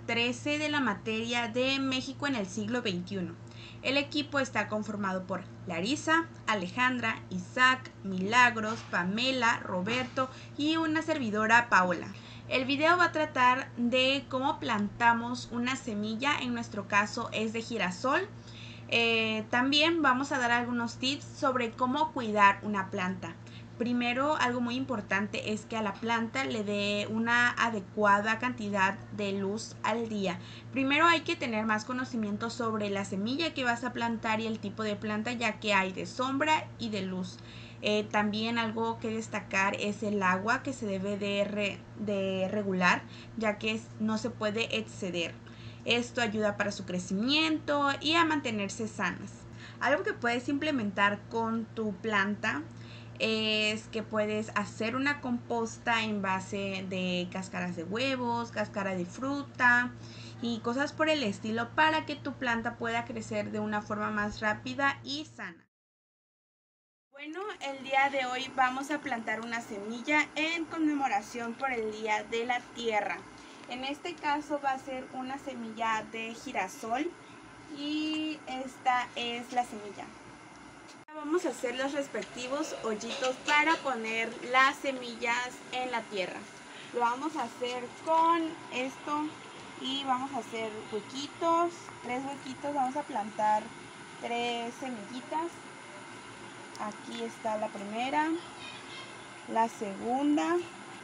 13 de la materia de México en el siglo XXI. El equipo está conformado por Larisa, Alejandra, Isaac, Milagros, Pamela, Roberto y una servidora, Paola. El video va a tratar de cómo plantamos una semilla, en nuestro caso es de girasol. También vamos a dar algunos tips sobre cómo cuidar una planta. Primero, algo muy importante es que a la planta le dé una adecuada cantidad de luz al día. Primero hay que tener más conocimiento sobre la semilla que vas a plantar y el tipo de planta, ya que hay de sombra y de luz. También algo que destacar es el agua que se debe de regular, ya que no se puede exceder. Esto ayuda para su crecimiento y a mantenerse sanas. Algo que puedes implementar con tu planta es que puedes hacer una composta en base de cáscaras de huevos, cáscara de fruta y cosas por el estilo para que tu planta pueda crecer de una forma más rápida y sana. Bueno, el día de hoy vamos a plantar una semilla en conmemoración por el Día de la Tierra. En este caso va a ser una semilla de girasol y esta es la semilla. Vamos a hacer los respectivos hoyitos para poner las semillas en la tierra. Lo vamos a hacer con esto y vamos a hacer huequitos, 3 huequitos. Vamos a plantar 3 semillitas. Aquí está la primera, la segunda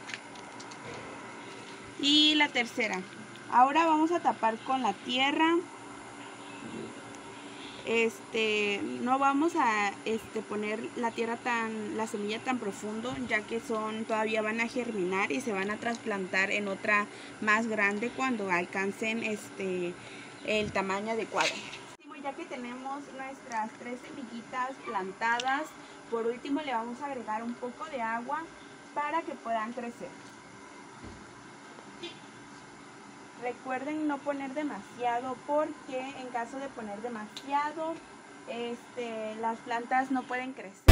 y la tercera. Ahora vamos a tapar con la tierra. No vamos a poner la semilla tan profundo, ya que todavía van a germinar y se van a trasplantar en otra más grande cuando alcancen el tamaño adecuado. Ya que tenemos nuestras 3 semillitas plantadas, por último le vamos a agregar un poco de agua para que puedan crecer. Recuerden no poner demasiado, porque en caso de poner demasiado, las plantas no pueden crecer.